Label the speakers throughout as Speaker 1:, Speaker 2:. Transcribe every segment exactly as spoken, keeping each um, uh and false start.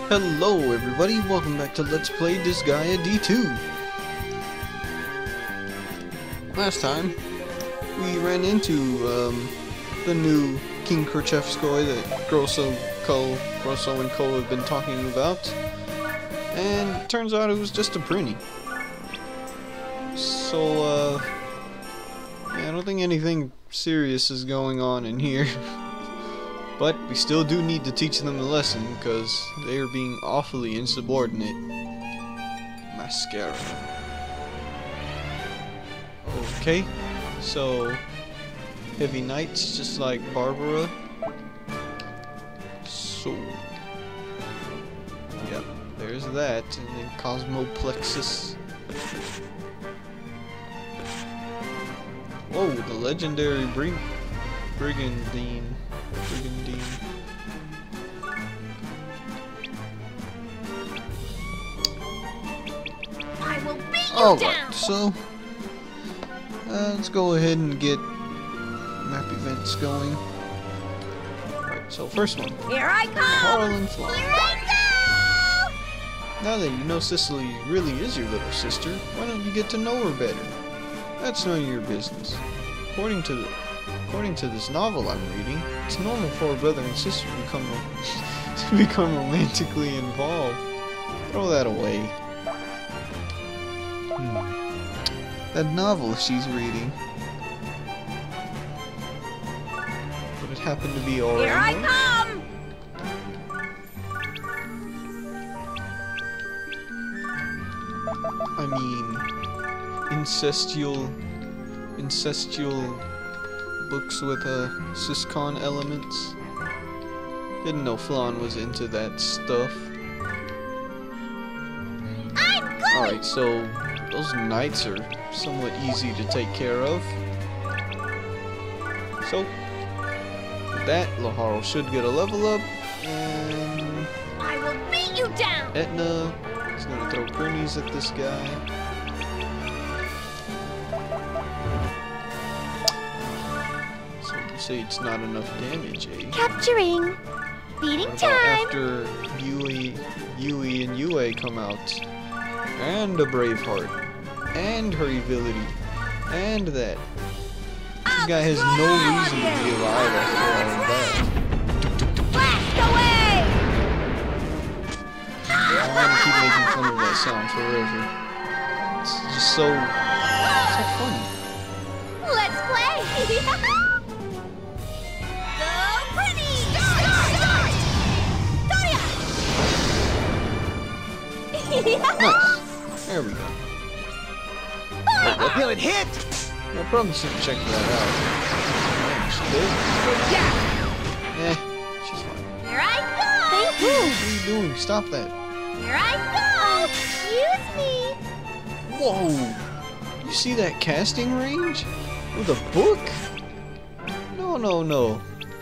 Speaker 1: Hello everybody, welcome back to Let's Play Disgaea D two. Last time, we ran into um, the new King Kerchefskoy that Grosso, Co, Grosso and Co have been talking about. And it turns out it was just a prinny. So, uh, yeah, I don't think anything serious is going on in here. But we still do need to teach them a lesson because they are being awfully insubordinate. Mascara. Okay, so heavy knights just like Barbara. So, yep, there's that, and then Cosmoplexus. Whoa, the legendary Brig Brigandine. Brigandine.
Speaker 2: I will beat you
Speaker 1: All
Speaker 2: down.
Speaker 1: right, so uh, let's go ahead and get map events going. Alright, so first one.
Speaker 2: Here I come.
Speaker 1: Harlan Fly.
Speaker 2: Here I go.
Speaker 1: Now that you know Sicily really is your little sister, why don't you get to know her better? That's none of your business. According to the According to this novel I'm reading, it's normal for a brother and sister to become to become romantically involved. Throw that away. Hmm. That novel she's reading. Would it happen to be alright?
Speaker 2: Here I come.
Speaker 1: I mean, incestual, incestual. Books with uh, Syscon elements. Didn't know Flan was into that stuff.
Speaker 2: I'm good.
Speaker 1: Alright, so those knights are somewhat easy to take care of. So, with that, Laharo should get a level up, and
Speaker 2: I will beat you down.
Speaker 1: Etna is gonna throw prinnies at this guy. Say it's not enough damage, eh?
Speaker 2: Capturing. Beating
Speaker 1: What about
Speaker 2: time.
Speaker 1: after Yui, Yui and Yue come out, and a Braveheart, and her ability, and that. This guy has no reason to be alive after all of that.
Speaker 2: Blast away.
Speaker 1: I'm gonna keep making fun of that sound forever. It's just so, so funny.
Speaker 2: Let's play.
Speaker 1: Nice. There we go.
Speaker 3: I feel it hit!
Speaker 1: I probably should check that out. She did?
Speaker 2: Yeah.
Speaker 1: Eh, she's fine.
Speaker 2: Here I go. Thank
Speaker 1: What are you doing? Stop that.
Speaker 2: Here I go. Excuse me.
Speaker 1: Whoa! You see that casting range? With a book? No, no, no.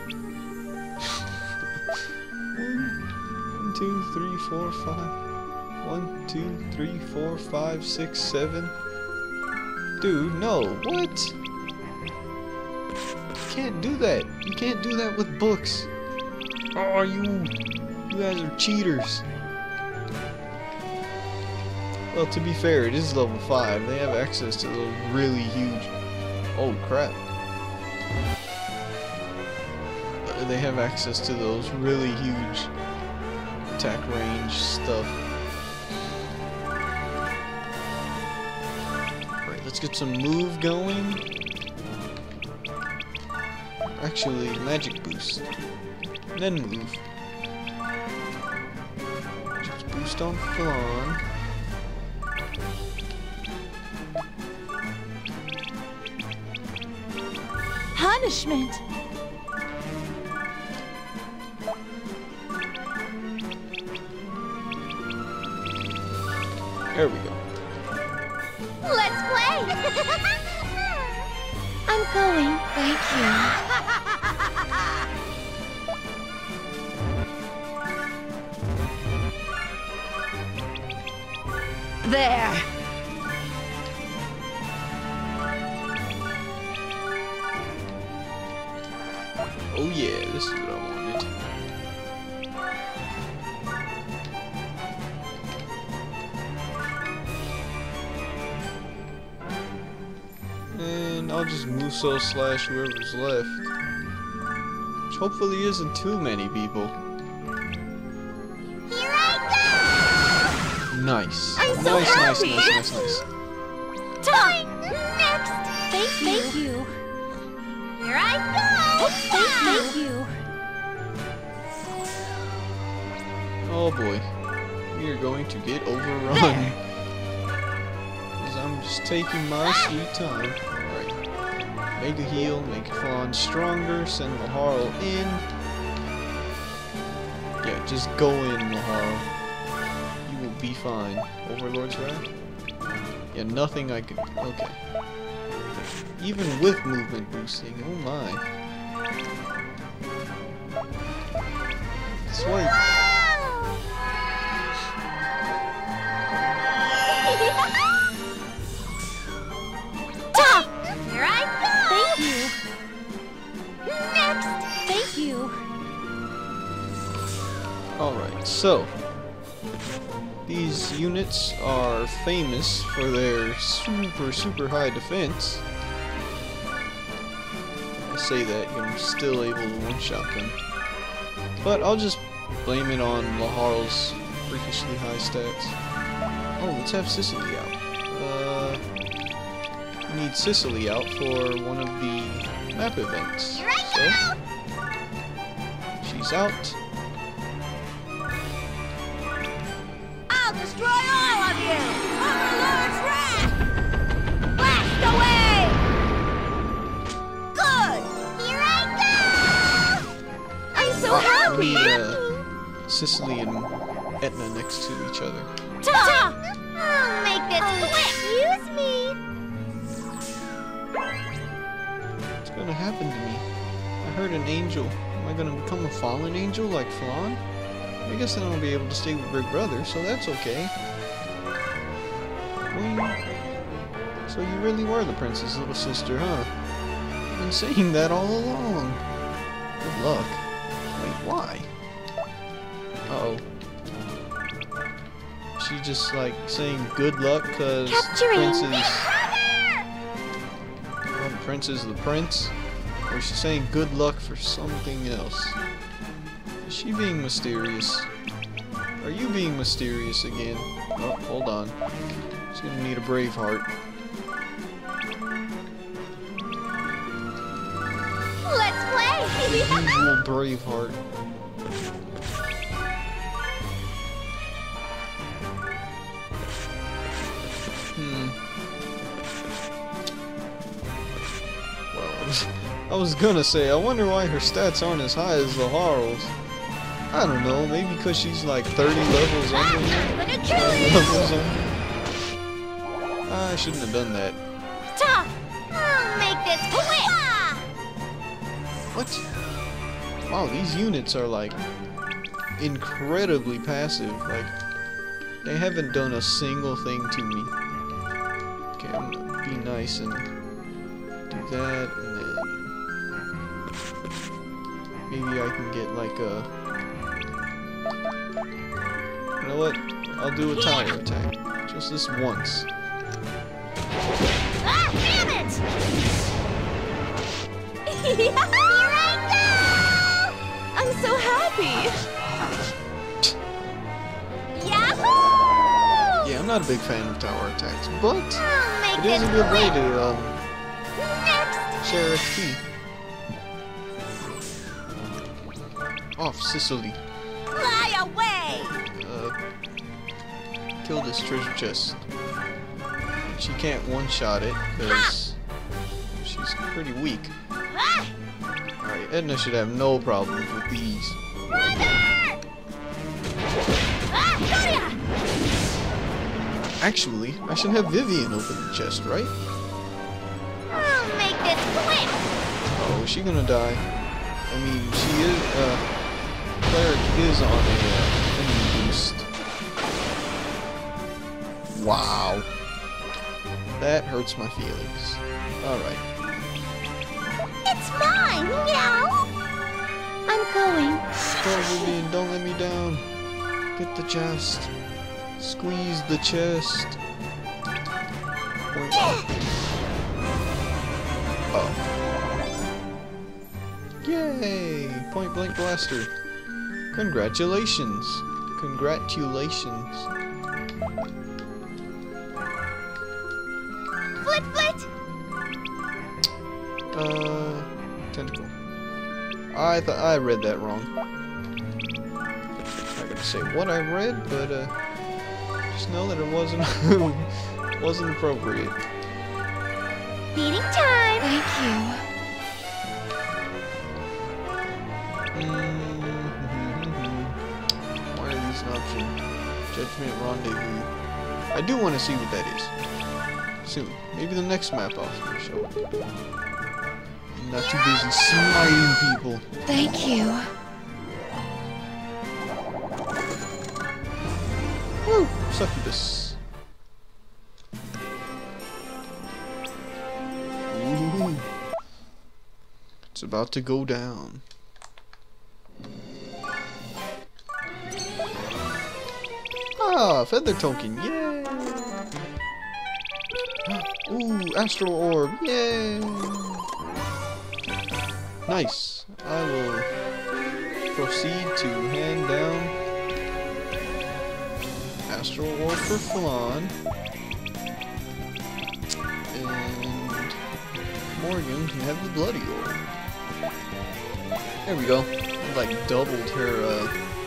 Speaker 1: One, two, three, four, five. One, two, three, four, five, six, seven. Dude, no. What? You can't do that. You can't do that with books. Oh, you... You guys are cheaters. Well, to be fair, it is level five. They have access to those really huge... Oh, crap. Uh, they have access to those really huge attack range stuff. Let's get some move going. Actually, magic boost. Then move. Just boost on Flan.
Speaker 2: Punishment.
Speaker 1: There we go.
Speaker 2: Let's play. I'm going. Thank you. There.
Speaker 1: Oh yeah, this is what I wanted. and I'll just Muso slash whoever's left. Which hopefully isn't too many people.
Speaker 2: Here I go!
Speaker 1: Nice.
Speaker 2: I'm so
Speaker 1: nice, nice,
Speaker 2: happy.
Speaker 1: nice, nice, nice.
Speaker 2: Time! Next! Thank, thank you. Here I go! Thank, thank you.
Speaker 1: Oh boy. We are going to get overrun. Because I'm just taking my sweet time. Alright. Make a heal, make a Fawn stronger, send Laharl in. Yeah, just go in, Laharl. You will be fine. Overlord's Wrath? Yeah, nothing I could... Okay. Even with movement boosting, oh my. Swipe.
Speaker 2: Ta! Here I go! Thank you. Next! Thank you.
Speaker 1: Alright, so... These units are famous for their super, super high defense. I say that, I'm still able to one-shot them. But I'll just blame it on Laharl's freakishly high stats. Oh, let's have Sicily out. Uh, we need Sicily out for one of the map events.
Speaker 2: Here I
Speaker 1: So, she's out.
Speaker 2: I'll destroy all of you! Overlord's Wrath! Blast away! Good! Here I go! I'm so happy!
Speaker 1: We need uh, Sicily and Etna next to each other.
Speaker 2: Ta! I'll make this quick! Excuse me!
Speaker 1: What's gonna happen to me? I heard an angel. Am I gonna become a fallen angel like Flan? I guess then I'll be able to stay with Big Brother, so that's okay. Well, so you really were the prince's little sister, huh? I've been saying that all along. Good luck. Wait, why? Uh-oh. She just like saying good luck because the prince is... Well, the prince is the prince? Or is she saying good luck for something else? Is she being mysterious? Are you being mysterious again? Oh, hold on. She's gonna need a brave heart.
Speaker 2: Let's play!
Speaker 1: Usual brave heart. Hmm. Well, I was, I was gonna say, I wonder why her stats aren't as high as Laharl's. I don't know, maybe because she's like thirty levels under me.
Speaker 2: I'm gonna kill
Speaker 1: Levels
Speaker 2: you!
Speaker 1: under. I shouldn't have done that.
Speaker 2: Ta! I'll make this quick!
Speaker 1: What? Wow, these units are like incredibly passive. Like, they haven't done a single thing to me. Okay, I'm gonna be nice and do that, and then maybe I can get like a... You know what? I'll do a tower attack. Just this once.
Speaker 2: Ah, damn it! Here I go! I'm so happy! Yahoo!
Speaker 1: Yeah, I'm not a big fan of tower attacks, but
Speaker 2: I'll make
Speaker 1: it is
Speaker 2: this
Speaker 1: a good way
Speaker 2: quick.
Speaker 1: to um,
Speaker 2: Next!
Speaker 1: share X P. Off Sicily.
Speaker 2: Fly away!
Speaker 1: Uh, kill this treasure chest. She can't one-shot it because she's pretty weak.
Speaker 2: Ah!
Speaker 1: Alright, Edna should have no problems with these.
Speaker 2: Brother! Ah, got ya!
Speaker 1: Actually, I should have Vivian open the chest, right?
Speaker 2: I'll make this quick!
Speaker 1: Oh, is she gonna die? I mean, she is, uh, Cleric is on a, uh, enemy boost. Wow. That hurts my feelings. Alright.
Speaker 2: It's mine! Meow! I'm going.
Speaker 1: Go, Vivian, don't let me down. Get the chest. Squeeze the chest. Point up. Oh. Yay! Point blank blaster. Congratulations. Congratulations.
Speaker 2: Flit, flit.
Speaker 1: Uh, tentacle. I thought I read that wrong. I'm not gonna say what I read, but uh, just know that it wasn't wasn't appropriate.
Speaker 2: Feeding time.
Speaker 4: Thank you.
Speaker 1: Mm-hmm. Why are these an option? Judgment Rendezvous. I do want to see what that is. Soon. Maybe the next map I'll show it. I'm not too busy smiting people.
Speaker 4: Thank you.
Speaker 1: Woo! Succubus. Ooh. It's about to go down. Ah, feather token, yay! Ooh, astral orb, yay! Nice. I will proceed to hand down astral orb for Flan, and Morgan can have the bloody orb. There we go. I like doubled her. Uh,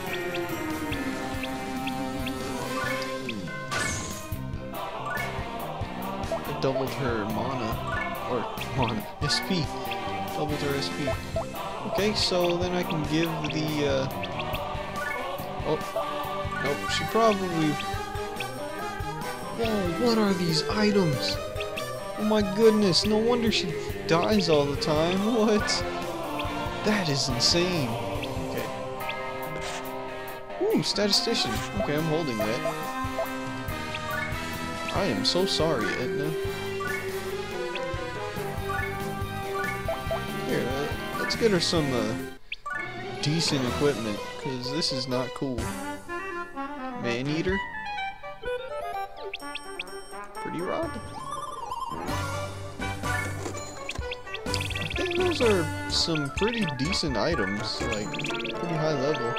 Speaker 1: doubled her mana, or mana, S P, doubled her S P. Okay, so then I can give the, uh, oh, nope, she probably, whoa, what are these items? Oh my goodness, no wonder she dies all the time, what? That is insane. Okay. Ooh, statistician, okay, I'm holding that. I am so sorry, Edna. Here, uh, let's get her some uh, decent equipment, because this is not cool. Man-eater? Pretty rod? I think those are some pretty decent items, like, pretty high level.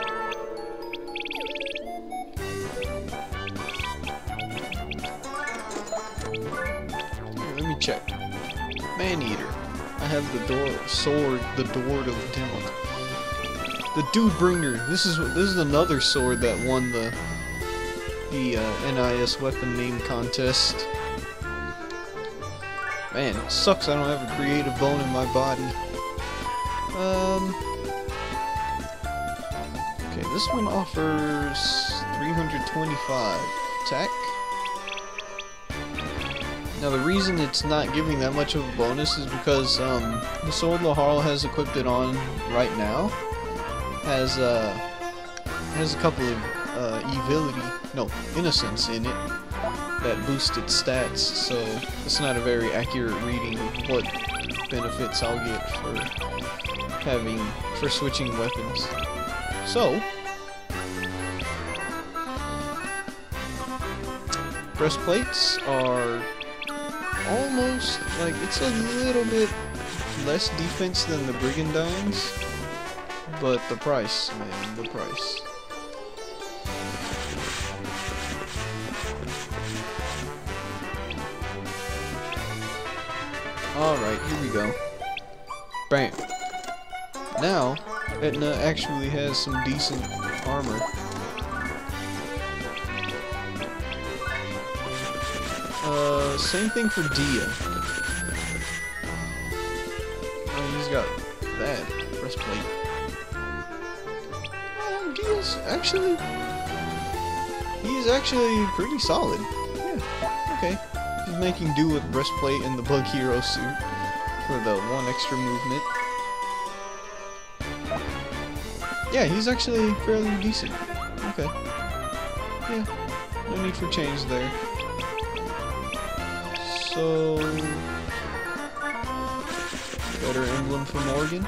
Speaker 1: Check. Man-eater. I have the door sword, the door of Demo. The Dude Bringer. This is this is another sword that won the the uh, N I S weapon name contest. Man, it sucks I don't have a creative bone in my body. Um. Okay, this one offers three hundred twenty-five attack. Now the reason it's not giving that much of a bonus is because um, the sword Laharl has equipped it on right now has uh, has a couple of uh, evility, no, innocence in it that boost its stats, so it's not a very accurate reading of what benefits I'll get for having, for switching weapons. So, breastplates are almost, like, it's a little bit less defense than the Brigandines, but the price, man, the price. Alright, here we go. Bam. Now, Etna actually has some decent armor. Uh, same thing for Dia. Oh, he's got that breastplate. Oh, Dia's actually... He's actually pretty solid. Yeah, okay. He's making do with breastplate and the Bug Hero suit for the one extra movement. Yeah, he's actually fairly decent. Okay. Yeah, no need for change there. So, better emblem for Morgan.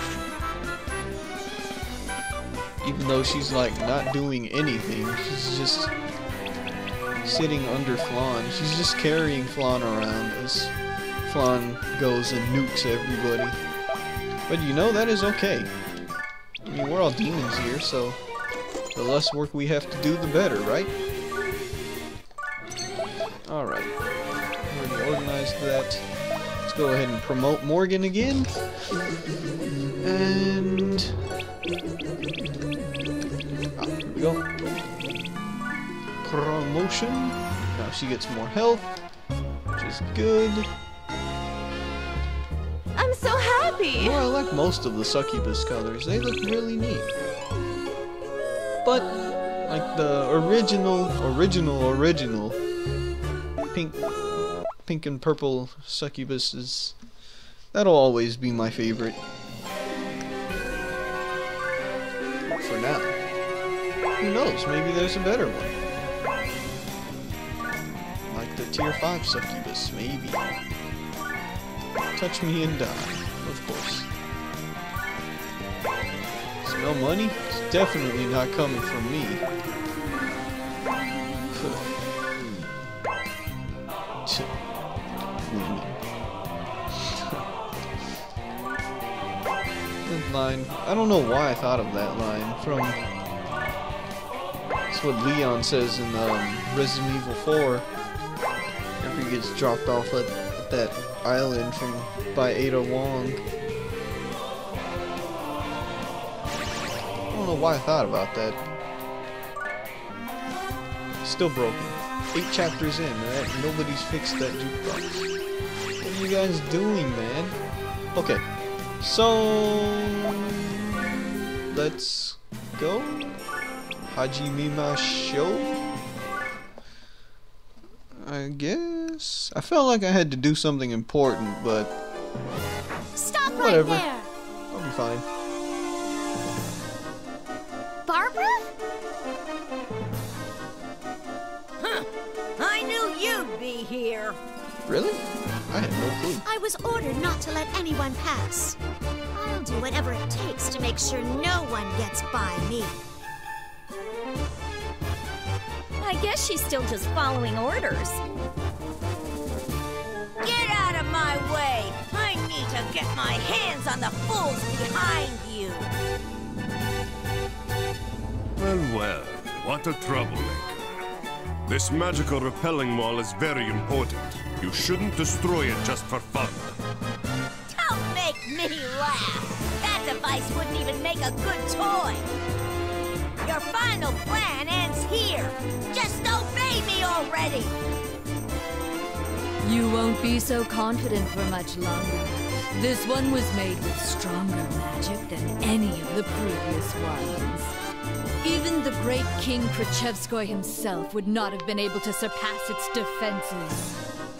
Speaker 1: Even though she's like not doing anything, she's just sitting under Flan. She's just carrying Flan around as Flan goes and nukes everybody. But you know, that is okay. I mean, we're all demons here, so the less work we have to do, the better, right? Alright. Already organized that. Let's go ahead and promote Morgan again. And... Ah, here we go. Promotion. Now she gets more health, which is good.
Speaker 2: I'm so happy!
Speaker 1: Well, I like most of the succubus colors. They look really neat. But, like the original, original, original pink, pink and purple succubus is... That'll always be my favorite. For now. Who knows? Maybe there's a better one. Like the tier five succubus, maybe. Touch me and die, of course. Smell money? It's definitely not coming from me. That line. I don't know why I thought of that line from... That's what Leon says in um, Resident Evil four. After he gets dropped off at, at that island from by Ada Wong. I don't know why I thought about that. Still broken. Eight chapters in, and nobody's fixed that jukebox. What are you guys doing, man? Okay, so let's go. Hajime show. I guess I felt like I had to do something important, but
Speaker 2: Stop
Speaker 1: whatever.
Speaker 2: right there!
Speaker 1: I'll be fine.
Speaker 2: Barbara?
Speaker 4: Huh. I knew you'd be here.
Speaker 1: Really? I had no clue.
Speaker 2: I was ordered not to let anyone pass. I'll do whatever it takes to make sure no one gets by me.
Speaker 5: I guess she's still just following orders.
Speaker 4: Get out of my way! I need to get my hands on the fools behind you!
Speaker 6: Well, well, what a troublemaker. This magical repelling wall is very important. You shouldn't destroy it just for fun.
Speaker 4: Don't make me laugh! That device wouldn't even make a good toy! Your final plan ends here! Just obey me already!
Speaker 7: You won't be so confident for much longer. This one was made with stronger magic than any of the previous ones. Even the great King Krichevskoy himself would not have been able to surpass its defenses.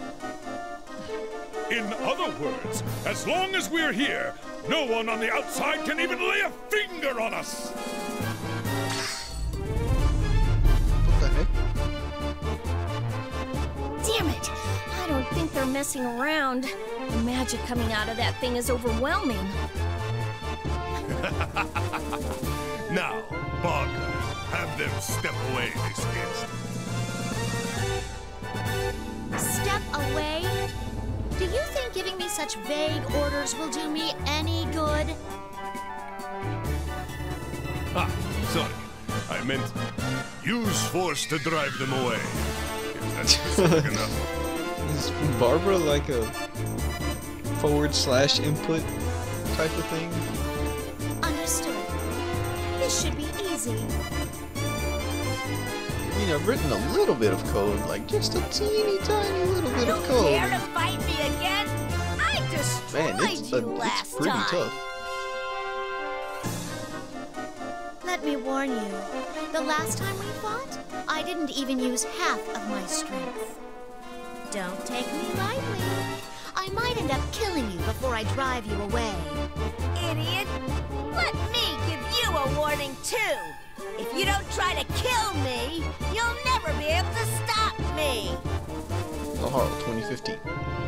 Speaker 8: In other words, as long as we're here, no one on the outside can even lay a finger on us!
Speaker 1: What the heck?
Speaker 5: Damn it! I don't think they're messing around. The magic coming out of that thing is overwhelming.
Speaker 6: Now, Bog, have them step away this instant.
Speaker 2: Step away? Do you think giving me such vague orders will do me any good?
Speaker 6: Ah, sorry. I meant use force to drive them away. If that's specific enough.
Speaker 1: Is Barbara like a forward slash input type of thing?
Speaker 2: Understood. This should be easy.
Speaker 1: I mean, I've written a little bit of code, like just a teeny tiny little bit
Speaker 4: You
Speaker 1: of code.
Speaker 4: dare to fight me again? I destroyed
Speaker 1: Man, it's,
Speaker 4: you
Speaker 1: a,
Speaker 4: last
Speaker 1: it's pretty
Speaker 4: time!
Speaker 1: tough.
Speaker 2: Let me warn you. The last time we fought, I didn't even use half of my strength. Don't take me lightly. I might end up killing you before I drive you away.
Speaker 4: Idiot! Let me give you a warning, too! If you don't try to kill me, you'll never be able to stop me!
Speaker 1: Oh, twenty fifteen.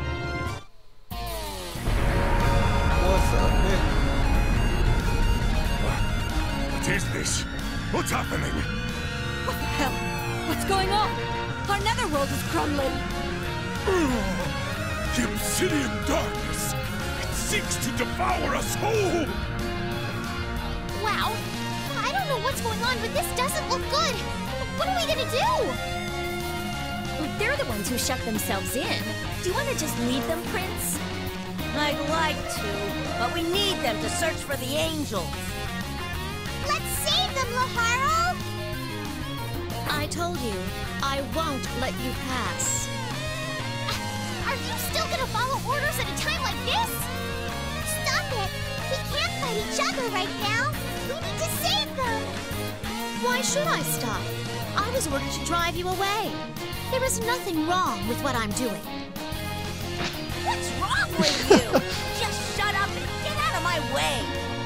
Speaker 1: What the heck?
Speaker 6: What is this? What's happening?
Speaker 7: What the hell? What's going on? Our Netherworld is crumbling.
Speaker 8: The obsidian darkness. It seeks to devour us whole.
Speaker 2: Wow. I don't know what's going on, but this doesn't look good. What are we gonna do?
Speaker 5: They're the ones who shut themselves in. Do you want to just leave them, Prince?
Speaker 4: I'd like to, but we need them to search for the angels.
Speaker 2: Let's save them, Laharo! I told you, I won't let you pass. Are you still gonna follow orders at a time like this? Stop it! We can't fight each other right now. We need to save them. Why should I stop? I was ordered to drive you away. There is nothing wrong with what I'm doing.
Speaker 4: What's wrong with you? Just shut up and get out of my way.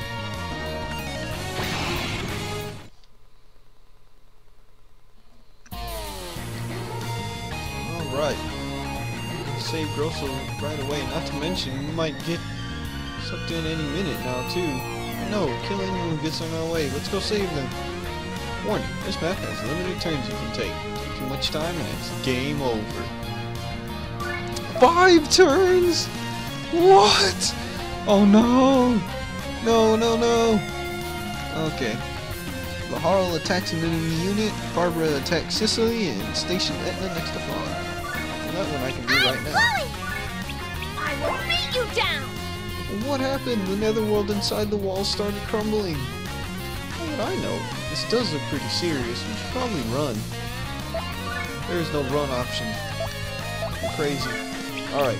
Speaker 1: Alright. Save Grosso right away. Not to mention, we might get sucked in any minute now, too. No, kill anyone who gets in our way. Let's go save them. Warning, this map has limited turns you can take. Too much time and it's game over. Five turns? What? Oh no! No, no, no! Okay. Laharo attacks an enemy unit, Barbara attacks Sicily, and station Etna next to Fawn. That one I can do right now.
Speaker 5: I will beat you down!
Speaker 1: What happened? The Netherworld inside the wall started crumbling. How would I know? This does look pretty serious. We should probably run. There is no run option. I'm crazy. Alright.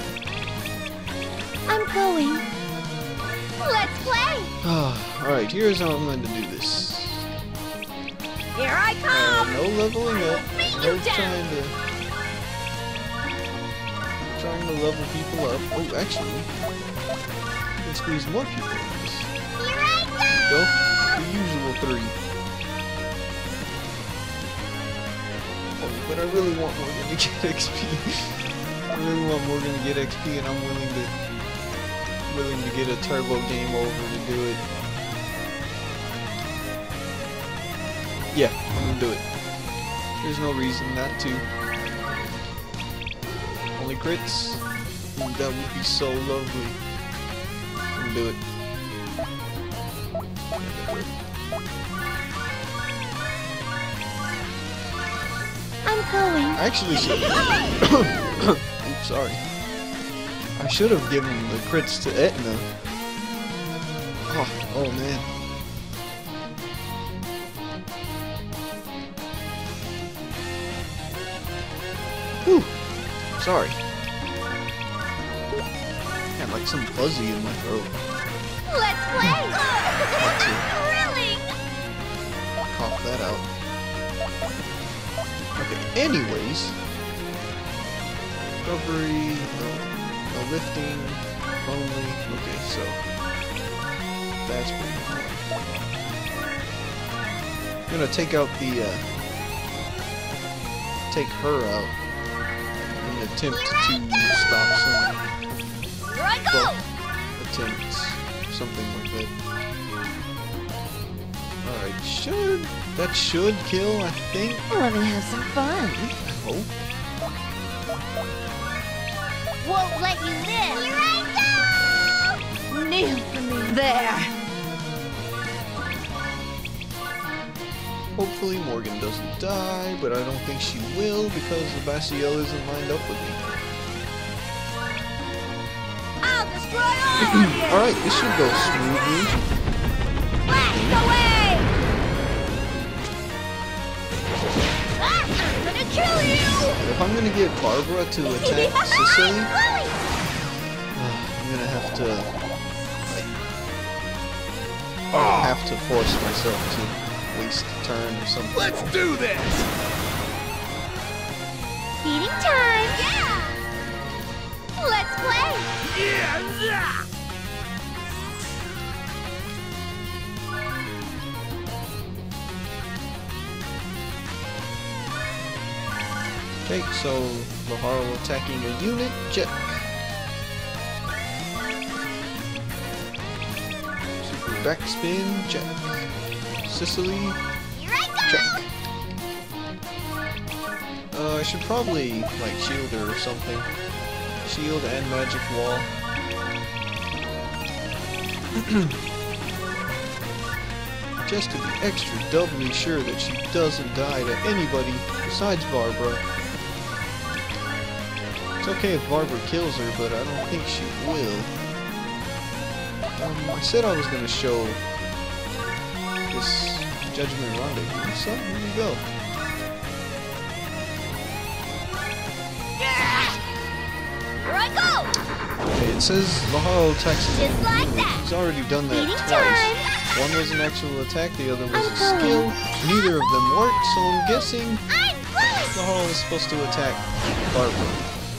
Speaker 2: I'm going. Let's play!
Speaker 1: Alright, here's how I'm going to do this.
Speaker 4: Here I
Speaker 1: Uh,
Speaker 4: come!
Speaker 1: no leveling up.
Speaker 5: beat
Speaker 1: No
Speaker 5: you down.
Speaker 1: trying to... Trying to level people up. Oh, actually... I can squeeze more people in this.
Speaker 2: Here I
Speaker 1: Go. The usual three. Oh, but I really want Morgan to get X P. I really want Morgan to get X P, and I'm willing to willing to get a turbo game over to do it. Yeah, I'm gonna do it. There's no reason not to. Only crits? Ooh, that would be so lovely. I'm gonna do it.
Speaker 2: I'm going.
Speaker 1: I actually should. Oops, sorry. I should have given the crits to Etna. Oh, oh man. Whew. Sorry. Got like some fuzzy in my throat.
Speaker 2: Let's play!
Speaker 1: Got to
Speaker 2: Thrilling!
Speaker 1: cough that out. Okay, anyways. Recovery, no, no lifting, lonely. Okay, so that's pretty cool. I'm gonna take out the, uh, take her out in an attempt to stop some,
Speaker 2: Here I go!
Speaker 1: well, attempts, something like that. Alright, should, that should kill, I think.
Speaker 5: Let me have some fun.
Speaker 1: I hope.
Speaker 2: Won't let you live! Here I go!
Speaker 5: Kneel for me. There.
Speaker 1: Hopefully Morgan doesn't die, but I don't think she will because the Bastiel isn't lined up with me.
Speaker 4: I'll destroy all of you!
Speaker 1: Alright, this should go smoothly.
Speaker 4: Blast away!
Speaker 2: Ah, I'm gonna kill you!
Speaker 1: If I'm gonna get Barbara to attack Sicily, I'm gonna have to like have to force myself to waste a turn or something.
Speaker 8: Let's do this!
Speaker 2: Feeding time! Yeah! Let's play!
Speaker 8: Yeah!
Speaker 1: Okay, so Laharo attacking a unit, check. Super backspin, check. Sicily,
Speaker 2: Here I
Speaker 1: check. Uh, I should probably like shield her or something. shield and magic wall. Just to be extra doubly sure that she doesn't die to anybody besides Barbara. It's okay if Barbara kills her, but I don't think she will. Um, I said I was going to show this Judgment Rendezvous, so here we go.
Speaker 4: Here I go!
Speaker 1: Okay, it says Laharo attacks him.
Speaker 4: Just like that.
Speaker 1: He's already done that
Speaker 2: Eating
Speaker 1: twice.
Speaker 2: time.
Speaker 1: One was an actual attack, the other was
Speaker 2: I'm
Speaker 1: a skill. Neither of them worked, so I'm guessing
Speaker 2: I'm going.
Speaker 1: Laharo is supposed to attack Barbara.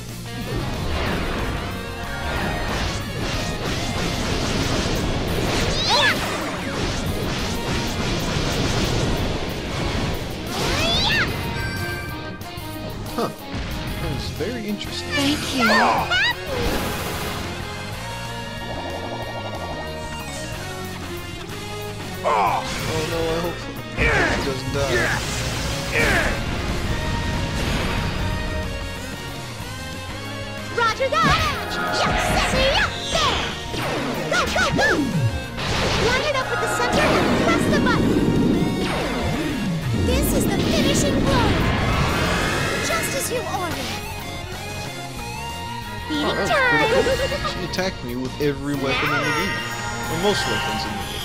Speaker 1: Huh. That was very interesting.
Speaker 7: Thank you.
Speaker 1: Oh no, I hope he doesn't die.
Speaker 2: Roger that. Yes. See ya. There. Go, go, go. Line it up with the center and press the button. This is the finishing blow. Just as you ordered.
Speaker 1: Oh,
Speaker 2: Eating
Speaker 1: that was
Speaker 2: time.
Speaker 1: pretty cool. She attacked me with every weapon in the game. Or most weapons in the game.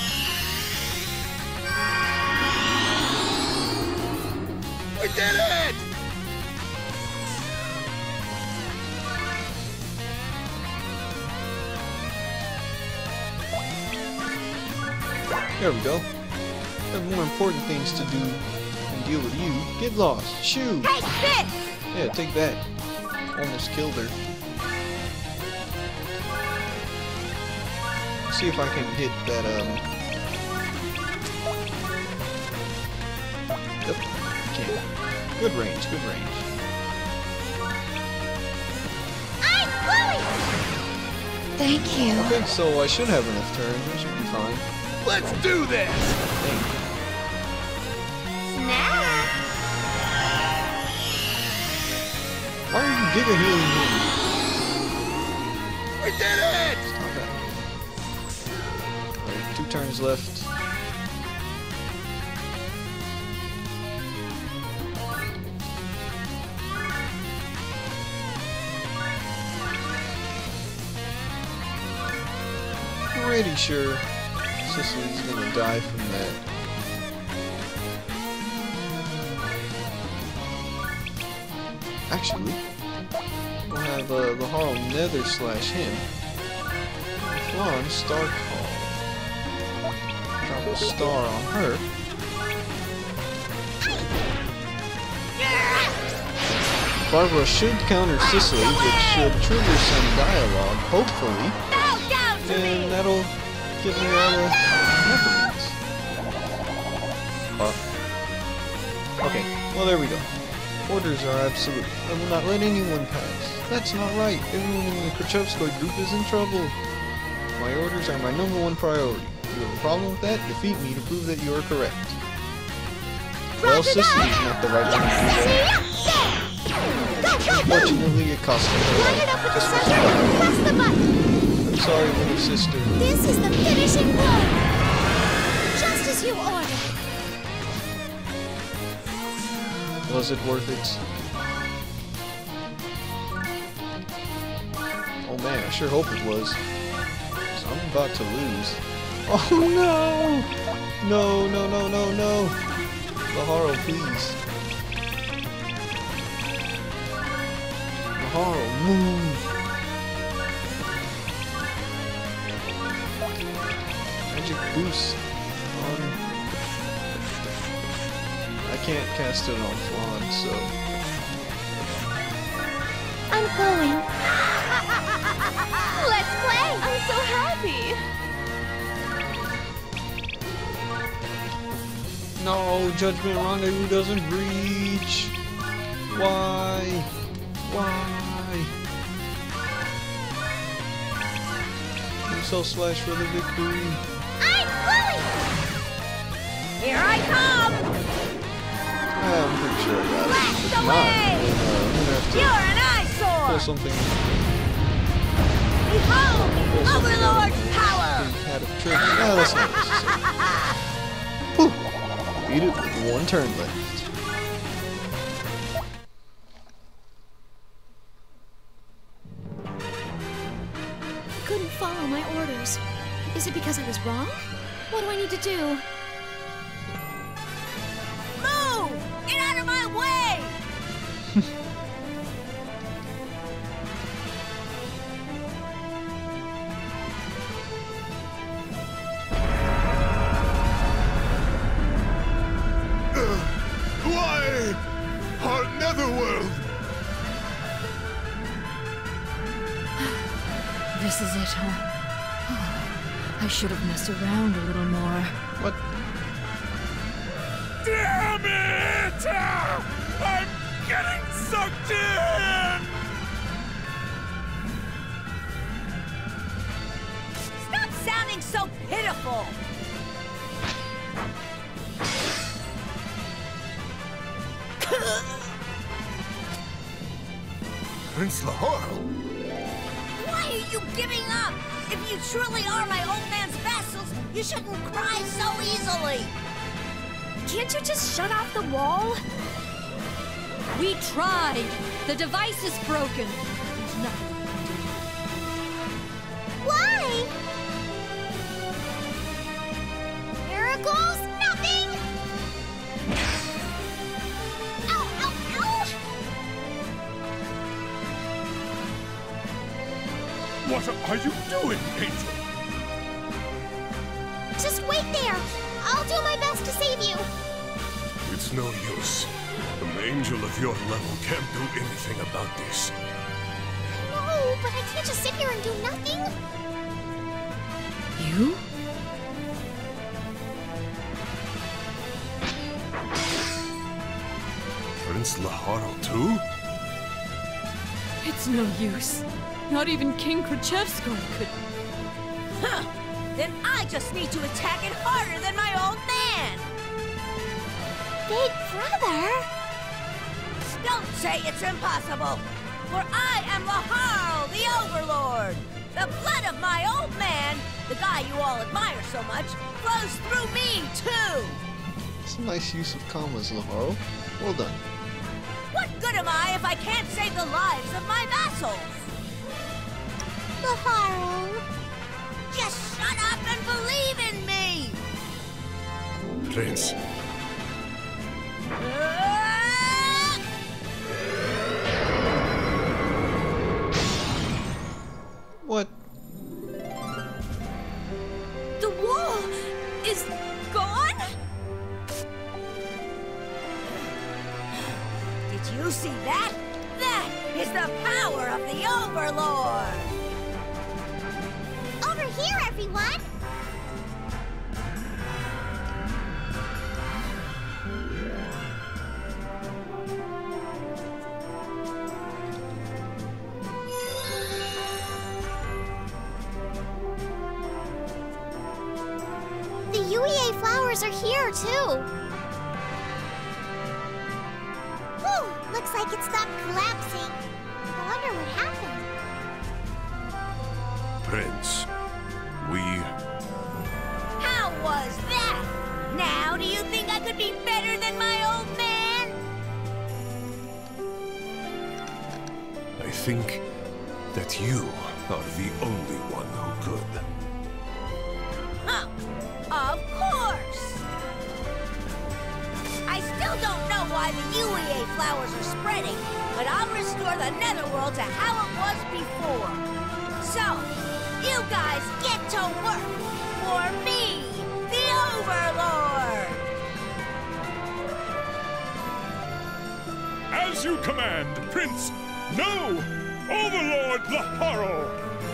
Speaker 3: We did it!
Speaker 1: There we go. I have more important things to do than deal with you. Get lost. Shoo!
Speaker 4: Take this!
Speaker 1: Yeah, take that. Almost killed her. Let's see if I can hit that, um... Yep, can't. Good range, good range.
Speaker 2: I'm going.
Speaker 7: Thank you.
Speaker 1: Okay, so I should have enough turns. I should be fine.
Speaker 3: Let's do this!
Speaker 1: Dang.
Speaker 2: Snack.
Speaker 1: Why are you giga healing me?
Speaker 3: We did it!
Speaker 1: Stop that. Alright, two turns left. Pretty sure Sicily's gonna die from that. Actually, we'll have uh, Laharo Nether slash him. Flan Star Call. Drop a star on her. Barbara should counter Sicily, which should trigger some dialogue, hopefully.
Speaker 4: Bow down to me!
Speaker 1: And that'll give me all the weapons. Uh, okay, well there we go. Orders are absolute. I will not let anyone pass. That's not right. Everyone in the Krichevskoy group is in trouble. My orders are my number one priority. If you have a problem with that, defeat me to prove that you are correct. Well, Sicily's not the right one to do that. Unfortunately, it cost me her
Speaker 2: Line it up with the
Speaker 1: life.
Speaker 2: center and press the button.
Speaker 1: I'm sorry, little sister.
Speaker 2: This is the finishing blow. Just as you ordered.
Speaker 1: Was it worth it? Oh man, I sure hope it was. 'Cause I'm about to lose. Oh no! No, no, no, no, no! Laharo, please. Laharo, move! Magic boost on... I can't cast it on Flan, so...
Speaker 2: I'm going.
Speaker 5: Let's play! I'm so happy!
Speaker 1: No, Judgment Rendezvous doesn't reach! Why? Why? Missile slash for the victory.
Speaker 2: I'm going.
Speaker 4: Here I come!
Speaker 1: I'm pretty sure I got it.
Speaker 4: Blast
Speaker 1: If not,
Speaker 4: away!
Speaker 1: then, uh, I'm gonna have to
Speaker 4: You're an
Speaker 1: pull
Speaker 4: eyesore!
Speaker 1: something
Speaker 4: Behold, Overlord power!
Speaker 1: Had a trick. Yeah, that's not necessary. Whew. Beat it with one turn left.
Speaker 2: Couldn't follow my orders. Is it because I was wrong? What do I need to do?
Speaker 4: Move! Get out of my way!
Speaker 6: Why? Our Netherworld!
Speaker 7: This is it, huh? I should have messed around a little more.
Speaker 1: What?
Speaker 8: Damn it! Ah, I'm getting sucked in!
Speaker 4: Stop sounding so pitiful!
Speaker 6: Prince Lahar!
Speaker 4: Why are you giving up? If you truly are my old man's vassals, you shouldn't cry so easily!
Speaker 5: Can't you just shut off the wall?
Speaker 7: We tried. The device is broken. There's nothing we can do.
Speaker 2: Why? Miracles? Nothing! Ow, ow, ow!
Speaker 8: What are you doing, Angel?
Speaker 2: Just wait there! I'll do my best to save you!
Speaker 6: It's no use. An angel of your level can't do anything about this.
Speaker 2: No, but I can't just sit here and do nothing!
Speaker 7: You?
Speaker 6: Prince Lahar too?
Speaker 7: It's no use. Not even King Krichevskoy could...
Speaker 4: Huh! Then I just need to attack it harder than my old man!
Speaker 2: Big brother?
Speaker 4: Don't say it's impossible! For I am Lahar, the Overlord! The blood of my old man, the guy you all admire so much, flows through me, too!
Speaker 1: It's a nice use of commas, Laharo. Well done.
Speaker 4: What good am I if I can't save the lives of my vassals?
Speaker 2: Laharo.
Speaker 4: Just shut up and believe in me!
Speaker 6: Prince,
Speaker 4: Ah!
Speaker 1: What?
Speaker 4: The wall is gone? Did you see that? That is the power of the Overlord!
Speaker 2: Over here, everyone! The U E A flowers are here, too! Whew, looks like it stopped collapsing. I wonder what happened.
Speaker 6: Prince, we...
Speaker 4: How was that? Now do you think I could be better than my old man?
Speaker 6: I think that you are the only one who could.
Speaker 4: Huh. Of course! I still don't know why the U E A flowers are spreading, but I'll restore the Netherworld to how it was before. So, you guys get to work for me, the Overlord!
Speaker 8: As you command, Prince! No! Overlord Laharo!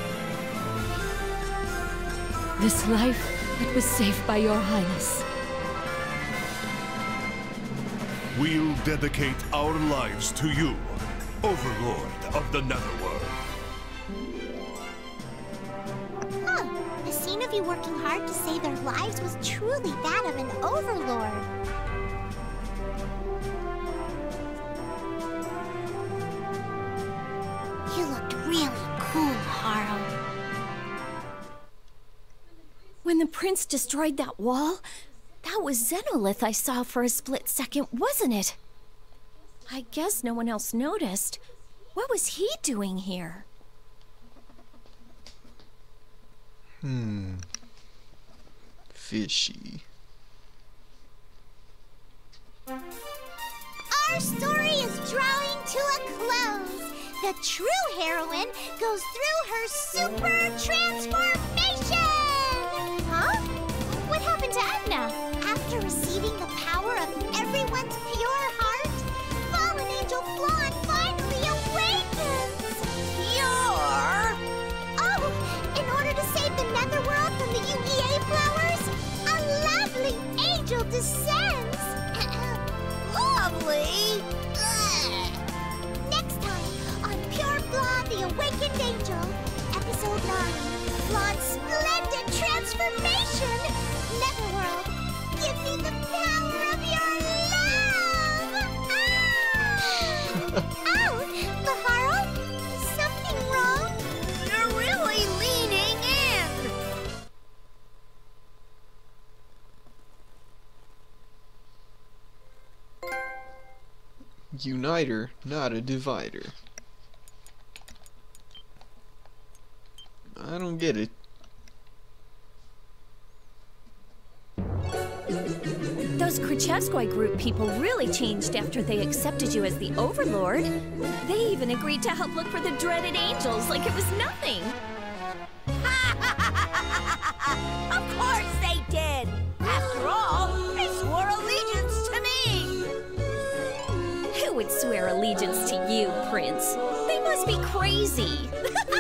Speaker 7: This life that was saved by your highness.
Speaker 6: We'll dedicate our lives to you, Overlord of the Netherworld.
Speaker 2: Huh. The scene of you working hard to save their lives was truly that of an overlord. You looked really cool, Haro.
Speaker 5: when the prince destroyed that wall, that was Xenolith I saw for a split second, wasn't it? I guess no one else noticed. What was he doing here?
Speaker 1: Hmm. Fishy.
Speaker 2: Our story is drawing to a close. The true heroine goes through her super transformation! Huh? What happened to Edna? After receiving the power of everyone's pure heart, fallen angel Flan finally awakens!
Speaker 4: Pure?
Speaker 2: Oh, in order to save the Netherworld from the U E A flowers, a lovely angel descends!
Speaker 4: Lovely?
Speaker 2: Next time on Pure Flan, the Awakened Angel, Episode nine, Flan's Splendid Transformation! Netherworld, give me the power of your love! Ah! Oh, Baharo, is something wrong?
Speaker 4: You're really leaning in.
Speaker 1: Uniter, not a divider. I don't get it.
Speaker 5: Those Krichevskoy group people really changed after they accepted you as the Overlord. They even agreed to help look for the dreaded angels like it was nothing.
Speaker 4: Of course they did. After all, they swore allegiance to me.
Speaker 5: Who would swear allegiance to you, Prince? They must be crazy.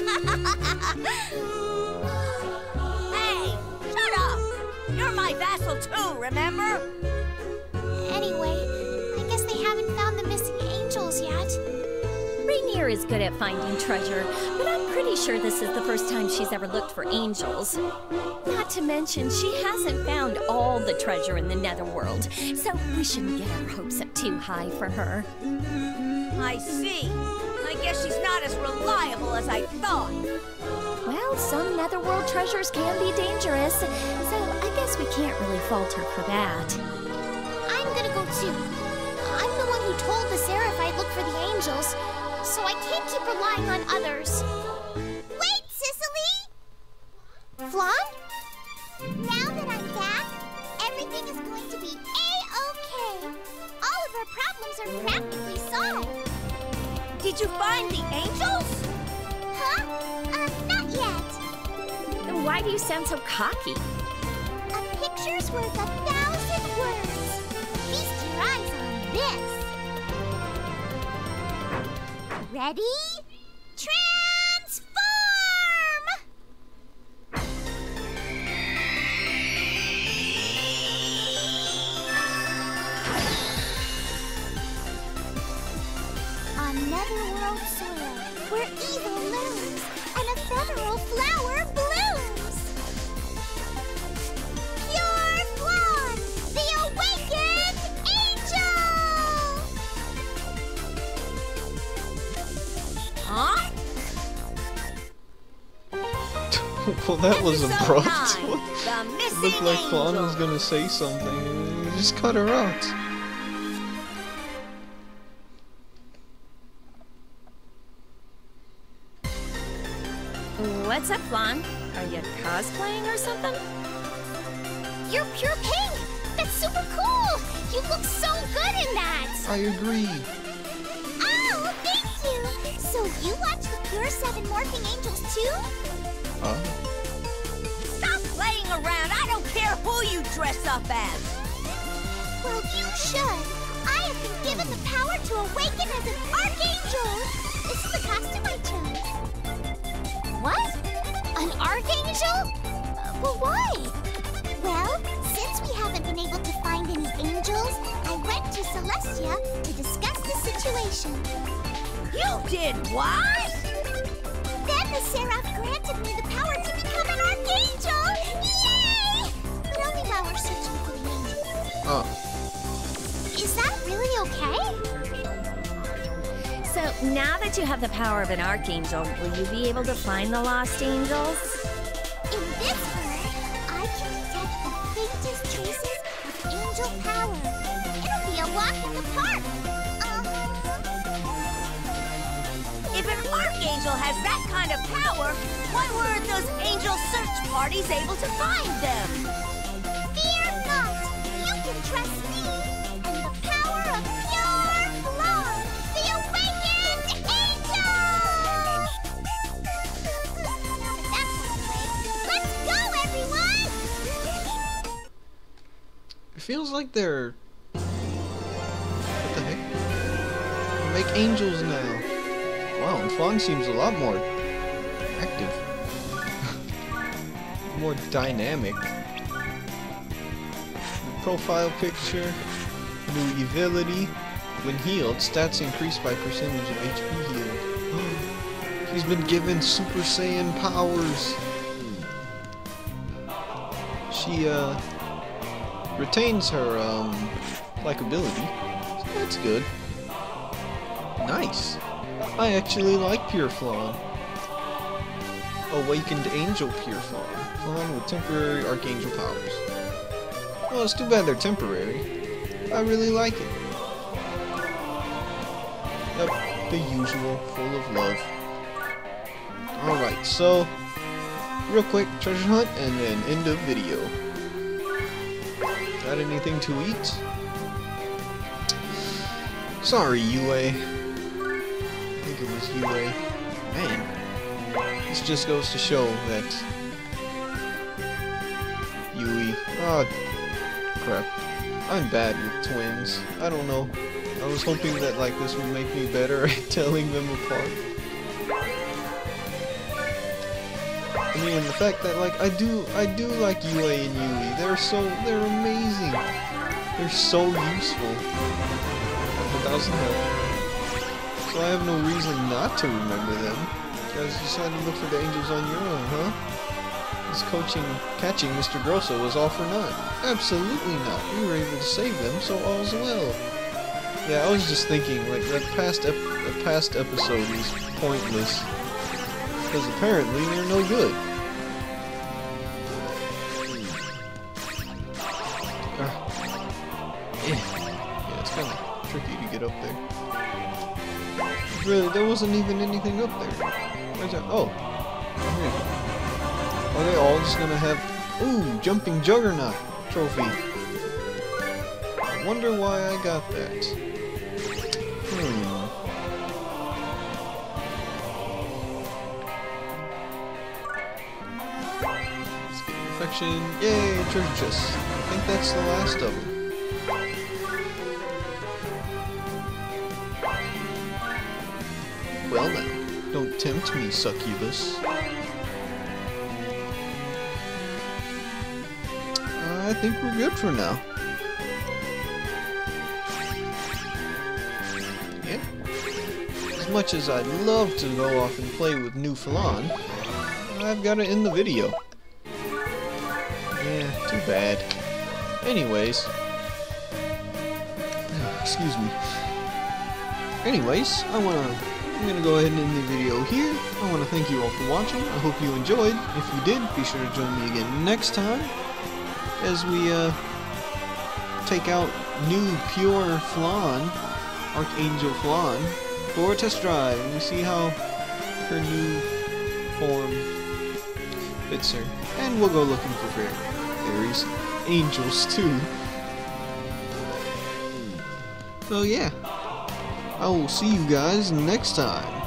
Speaker 4: Hey, shut up. You're my vassal too, remember?
Speaker 2: Anyway, I guess they haven't found the missing angels yet.
Speaker 5: Rainier is good at finding treasure, but I'm pretty sure this is the first time she's ever looked for angels. Not to mention, she hasn't found all the treasure in the Netherworld, so we shouldn't get our hopes up too high for her.
Speaker 4: I see. I guess she's not as reliable as I thought.
Speaker 5: Well, some Netherworld treasures can be dangerous, so I guess we can't really fault her for that.
Speaker 2: I'm gonna go too. I'm the one who told the Seraph I'd look for the angels, so I can't keep relying on others. Wait, Sicily! Flan? Now that I'm back, everything is going to be A-okay. All of our problems are practically solved.
Speaker 4: Did you find the angels?
Speaker 2: Huh? Uh, not yet.
Speaker 5: Then why do you sound so cocky?
Speaker 2: A picture's worth a thousand words. Feast your eyes on this. Ready? Transform! On Netherworld soil, where evil looms and ephemeral flower blooms. Pure Flan, the Awakened Angel!
Speaker 4: Huh?
Speaker 1: Well, that was
Speaker 4: Episode
Speaker 1: abrupt.
Speaker 4: nine,
Speaker 1: What?
Speaker 4: the
Speaker 1: It
Speaker 4: missing
Speaker 1: looked like Flan
Speaker 4: angel.
Speaker 1: was gonna say something, and you just cut her out.
Speaker 5: What's up, Flan? Are you cosplaying or something?
Speaker 2: You're pure pink! That's super cool! You look so good in that!
Speaker 1: I agree.
Speaker 2: Oh, thank you! So you watch the Pure Seven Morphing Angels too?
Speaker 1: Uh,
Speaker 4: Stop playing around. I don't care who you dress up as.
Speaker 2: Well, you should. I have been given the power to awaken as an archangel. This is the costume I chose. What? An archangel? Uh, well, why? Well, since we haven't been able to find any angels, I went to Celestia to discuss the situation.
Speaker 4: You did what?
Speaker 2: Then the Seraph granted me the power to become an archangel! Yay! But only while we're searching for the angels.
Speaker 1: oh.
Speaker 2: Is that really okay?
Speaker 5: So now that you have the power of an archangel, will you be able to find the lost angels?
Speaker 2: In this world, I can angel power. It'll be a walk in the park. Uh-huh.
Speaker 4: If an archangel has that kind of power, why weren't those angel search parties able to find them?
Speaker 2: Fear not. You can trust me and the power of pure blood, the awakened angel. That's one way. Let's go, everyone.
Speaker 1: It feels like they're... What the heck? They make angels now. Wow, and Fawn seems a lot more active. More dynamic. New profile picture. New ability. When healed, stats increase by percentage of H P healed. He's been given Super Saiyan powers. She, uh... retains her, um, likability. So that's good. Nice. I actually like Pure Flawn. Awakened Angel Pure Flawn. Flawn with temporary Archangel powers. Well, it's too bad they're temporary. I really like it. Yep, the usual, full of love. Alright, so, real quick, treasure hunt, and then end of video. Got anything to eat? Sorry, Yue. I think it was Yue. Man, this just goes to show that Yui. Oh, crap. I'm bad with twins. I don't know. I was hoping that like this would make me better at telling them apart. I mean, the fact that like I do, I do like Yue and Yui. They're so, they're amazing. They're so useful. A thousand health. So I have no reason not to remember them. You guys decided to look for the angels on your own, huh? This coaching, catching Mister Grosso was all for naught. Absolutely not. We were able to save them, so all's well. Yeah, I was just thinking, like that past ep the past episode was pointless because apparently they're no good. Ah. Yeah, it's kind of tricky to get up there. Really, there wasn't even anything up there. Where's that? Oh. Here. Are they all just gonna have... Ooh, Jumping Juggernaut trophy. I wonder why I got that. Hmm. Let's get infection. Yay, treasure chest. I think that's the last of them. Well now, don't tempt me, succubus. I think we're good for now. Yeah. As much as I'd love to go off and play with new Flan, I've got to end the video. Yeah, too bad. Anyways. Excuse me. Anyways, I wanna I'm gonna go ahead and end the video here. I wanna thank you all for watching. I hope you enjoyed. If you did, be sure to join me again next time as we uh take out new pure Flan, Archangel Flan, for a test drive and we see how her new form fits her. And we'll go looking for fairies, angels too. So yeah, I will see you guys next time.